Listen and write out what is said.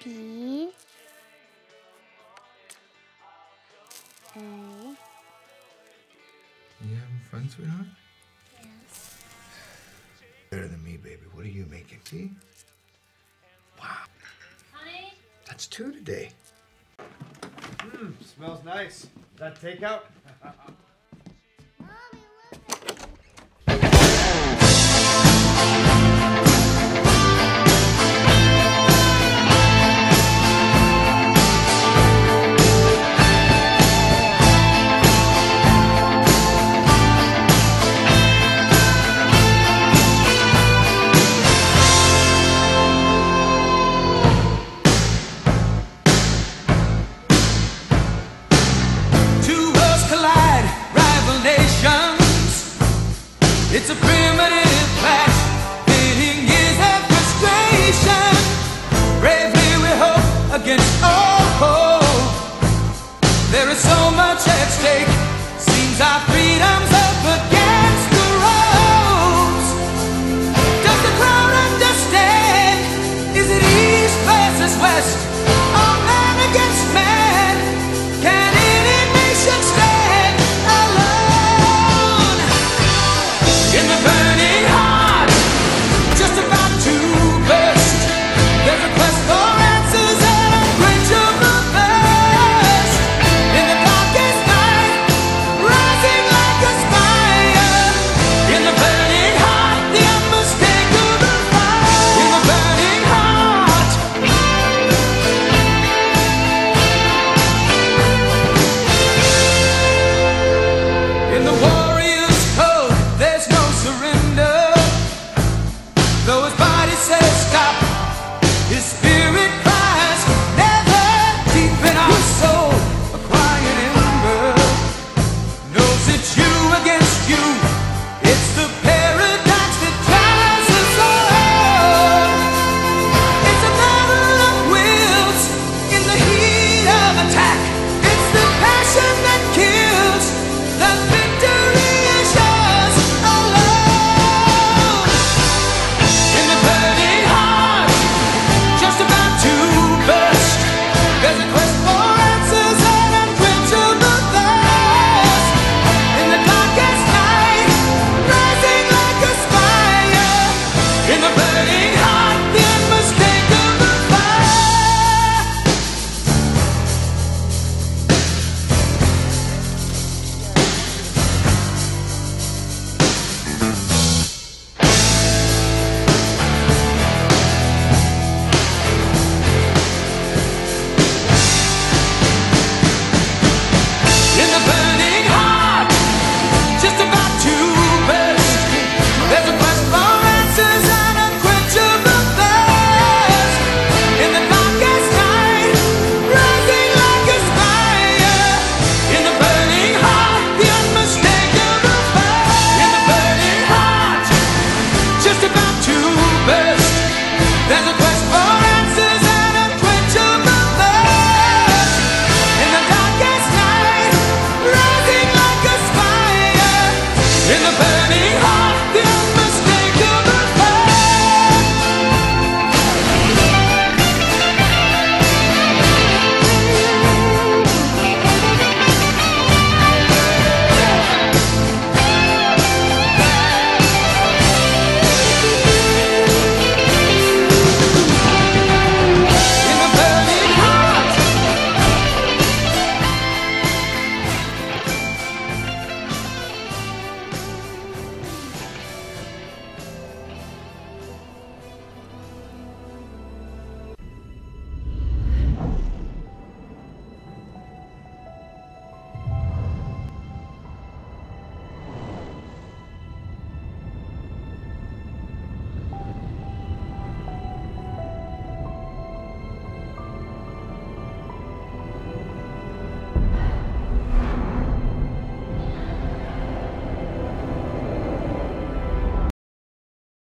P A. You having fun, sweetheart? Yes. Better than me, baby. What are you making? See? Wow. Honey? That's 2 today. Smells nice. Is that takeout? Mommy, look at It's a primitive clash, pitting years of frustration. Bravely we hope against all hope. There is so much at stake, seems our freedom's up again.